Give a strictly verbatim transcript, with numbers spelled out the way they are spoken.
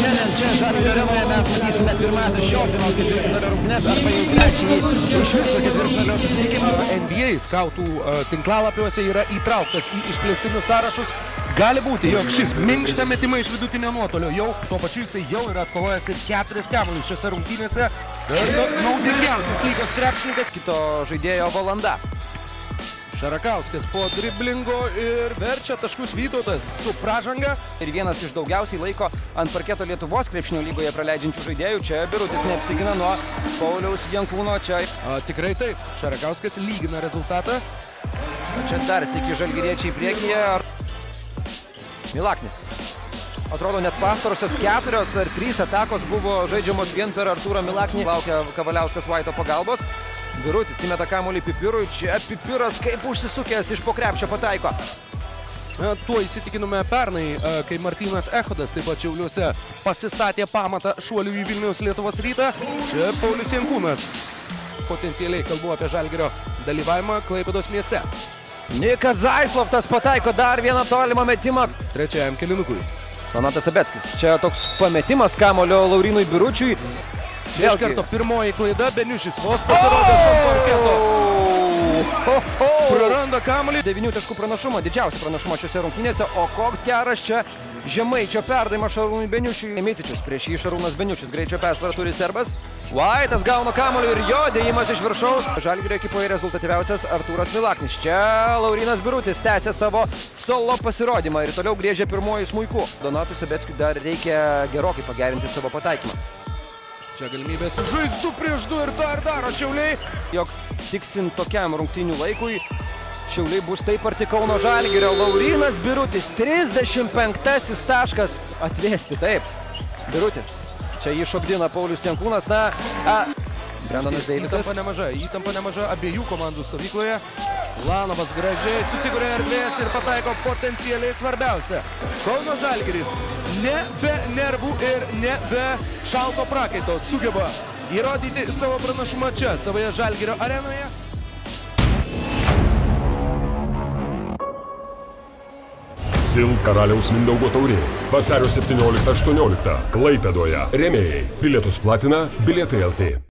šiandien čia Žalgirio arenoje mes matysime pirmasis šios dienos ketvirtfinalio rungtynes arba jau trečiąjį iš viso ketvirtfinalio susitikimą. N B A skautų uh, tinklalapiuose yra įtrauktas į išplėstinius sąrašus. Gali būti, jog šis minkštą metimą iš vidutinio nuotolio jau tuo pačiu jisai jau yra atkovojęs ir keturis kamuolius šiose rungtynėse. Naudingiausias lygos krepšininkas. Kito žaidėjo valanda. Šarakauskas po driblingo ir verčia taškus Vytautas su pražanga. Ir vienas iš daugiausiai laiko ant parketo Lietuvos krepšinio lygoje praleidžiančių žaidėjų. Čia Birutis neapsigina nuo Pauliaus Jankūno. Čia A, tikrai taip. Šarakauskas lygina rezultatą. Čia dar sykį žalgiriečiai priekyje. Milaknis. Atrodo, net pastarosios keturios ar trys atakos buvo žaidžiamos vien per Artūrą Milaknį. Laukia Kavaliauskas Vaito pagalbos. Birutis įmeta kamuolį Pipirui. Čia Pipiras kaip užsisukęs iš po krepšio pataiko. Tuo įsitikinome pernai, kai Martynas Echodas taip pat Šiauliuose pasistatė pamatą šuolių į Vilniaus Lietuvos Rytą. Čia Paulius Jankūnas. Potencialiai kalbu apie Žalgirio dalyvavimą Klaipėdos mieste. Nikas Zaislovtas pataiko dar vieną tolimą metimą. Trečiajam kėlinukui. Donatas Sabeckis. Čia toks pametimas kamuolio Laurinui Biručiui. Čia iš karto pirmoji klaida, Beniušis vos pasirodęs ant parketo. Praranda kamuolį. devynių taškų pranašumą, didžiausia pranašumą šiose rungtynėse. O koks geras čia Žemaičio perdavimas Šarūnui Beniušiui. Micičius prieš jį Šarūnas Beniušis. Greičio persvarą turi serbas. Vaitas gauna kamuolį ir jo dėjimas iš viršaus. Žalgirio ekipoje rezultatyviausias Artūras Milaknis. Čia Laurinas Birutis tęsia savo solo pasirodymą ir toliau griežia pirmojų smuikų. Donatui Sabeckiui dar reikia gerokai pagerinti savo pataikymą. Čia galimybė sužais du prieš du ir tą ir daro Šiauliai. Jog tiksint tokiam rungtynių laikui, Šiauliai bus taip arti Kauno Žalgirio. Laurinas Birutis, trisdešimt penktasis taškas atvesti, taip. Birutis. Čia jį šokdina Paulius Jankūnas, na... A, Brendonas Deivisas. Įtampa nemaža, įtampa nemaža abiejų komandų stovykloje. Lanovas gražiai susikuria erdvės ir pataiko potencialiai svarbiausia. Kauno Žalgiris ne be nervų ir ne be šalto prakaito sugeba įrodyti savo pranašumą čia, savoje Žalgirio arenoje. Sil Karaliaus Mindaugo taurė. Vasario septynioliktą aštuonioliktą Klaipėdoje. Rėmėjai. Bilietus platina Bilietai L T.